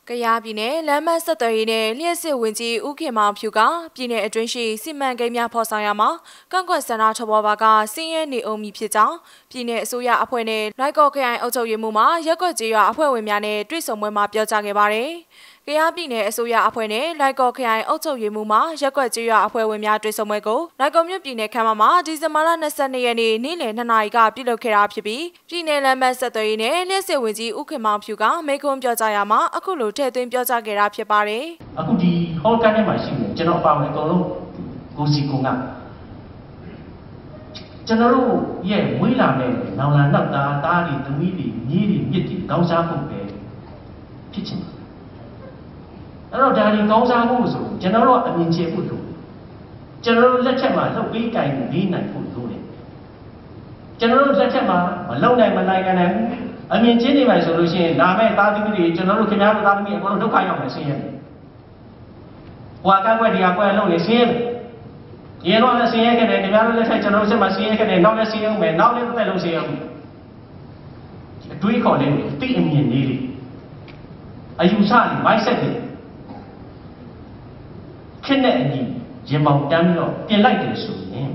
ကယားပြည်နယ်လမ်းမဆက်သွယ်ရေးနဲ့လျှက်စစ်ဝင်ကြီးဦးခင်မောင်ဖြူကပြည်နယ်အတွင်းရှိစီမံကိန်းများဖော်ဆောင်ရမှာကန့်ကွက်ဆန္ဒထုတ်ပေါ်ပါကစင်းရဲနေအောင်မည်ဖြစ်ကြောင်းပြည်နယ်အစိုးရအဖွဲ့နဲ့လိုက်ကော့ခရိုင်အုပ်ချုပ်ရေးမှူးမှရက်ကွက်ကျေးရွာအဖွဲ့ဝင်များနဲ့တွေ့ဆုံပွဲမှာပြောကြားခဲ့ပါတယ်။ကယားပြည်နယ်အစိုးရအဖွဲ့နဲ့လိုက်ကော့ခရိုင်အုပ်ချုပ်ရေးမှူးမှရက်ကွက်ကျေးရွာအဖွဲ့ဝင်များတွေ့ဆုံပွဲကိုလိုက်ကော့မြို့ပြည်နယ်ခမ်းမမှာဒီဇင်ဘာလ22ရက်နေ့နေ့လယ်2နာရီကပြုလုပ်ခဲ့တာဖြစ်ပြီးပြည်နယ်လမ်းမဆက်သွယ်ရေးနဲ့လျှက်စစ်ဝင်ကြီးဦးခင်မောင်ဖြူကမိန့်ခွန်းပြောကြားရမှာအခုလိုထည့်သွင်းပြောကြားခဲ့တာဖြစ်ပါတယ်။အခုဒီဟောကန်ထဲမှာရှိတယ်ကျွန်တော်အပါဝင်အကုန်လုံးကိုစီကုံကကျွန်တော်တို့ရဲ့ဝေးလာတဲ့နောင်လာနောက်သားတွေသမီးတွေညီးတွေမြစ်တွေကောင်းစားဖို့ပဲဖြစ်ချင်တယ်။အဲ့တော့ဒါဒီကောင်းစားဖို့ဆိုကျွန်တော်တို့အမြင်ချဖို့လိုကျွန်တော်တို့လက်ချက်မှာလှုပ်ပေးတိုင်လေးနိုင်ဖို့လိုတယ်။ကျွန်တော်တို့လက်ချက်မှာမလုံနိုင်မနိုင်နိုင်ဘူးအမြင်ချင်းနေပါဆိုလို့ရှိရင်လာမဲ့သားသမီးတွေကျွန်တော်တို့ခင်ဗျားတို့သားသမီးအကုန်လုံးဒုက္ခရောက်မယ်ဆင်းရဲတယ်။ဟွာကန့်ကွက်တရားကွက်လုံးနေဆင်းရဲတယ်။ရေတော့လည်းဆင်းရဲခဲ့တယ်ခင်ဗျားတို့လက်ထက်ကျွန်တော်တို့ဆက်မှာဆင်းရဲခဲ့တယ်နောက်လည်းဆင်းရဲမယ်နောက်လည်းတစ်သက်လုံးဆင်းရဲမယ်။အတွေးခေါ်လေးတွေအသိအမြင်လေးတွေအယူဆတွေ mindset တွေခက်တဲ့အညီရင်ပေါင်တန်းပြီးတော့ပြင်လိုက်တယ်ဆိုရင်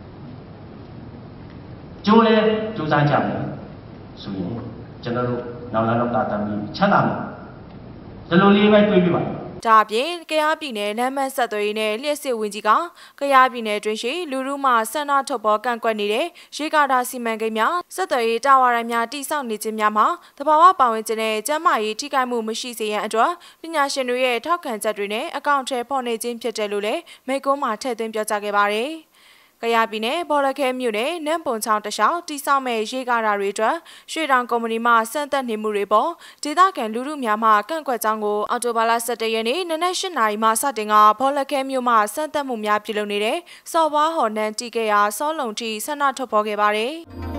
ကျိုးလဲစူးစမ်းကြမယ်ဆိုရင်ကျွန်တော်တို့နောက်လာတော့တာသမီးချမ်းသာမယ်ဒီလိုလေးပဲတွေးပြပါဒါအပြင်ကယားပြည်နယ်လမ်းမဆက်သွယ်ရေးနဲ့လျှက်စစ်ဝင်ကြီးကကယားပြည်နယ်တွင်ရှိလူထုမှဆန္ဒထုတ်ပေါ်ကန့်ကွက်နေတဲ့ရေကာတာစီမံကိန်းများဆက်သွယ်ရေးတာဝါတိုင်များတိစောက်နေခြင်းများမှာတဘာဝပါဝင်ခြင်းနဲ့ကျန်းမာရေးထိခိုက်မှုမရှိစေရန်အတွက်ပညာရှင်တွေရဲ့ထောက်ခံချက်တွေနဲ့အကောင့်ထဲပေါ်နေခြင်းဖြစ်တယ်လို့လည်းမိန့်ခွန်းမှာထည့်သွင်းပြောကြားခဲ့ပါတယ်။ကယားပြည်နယ်ဘော်လခဲမြို့နယ်နမ်ပွန်ချောင်းတလျှောက်တိစောက်မဲ့ရေကာတာတွေအတွက်ရွှေတောင်ကုမ္ပဏီမှစံတက်နေမှုတွေပေါ်ဒေသခံလူထုများမှကန့်ကွက်ကြောင်းကိုအော်တိုဘာလ17ရက်နေ့နနက်8နာရီမှစတင်ကဘော်လခဲမြို့မှစံတက်မှုများပြုလုပ်နေတဲ့စော်ဘွားဟော်နန်းတီကေယာစောလုံတီဆန္ဒထုတ်ဖော်ခဲ့ပါတယ်။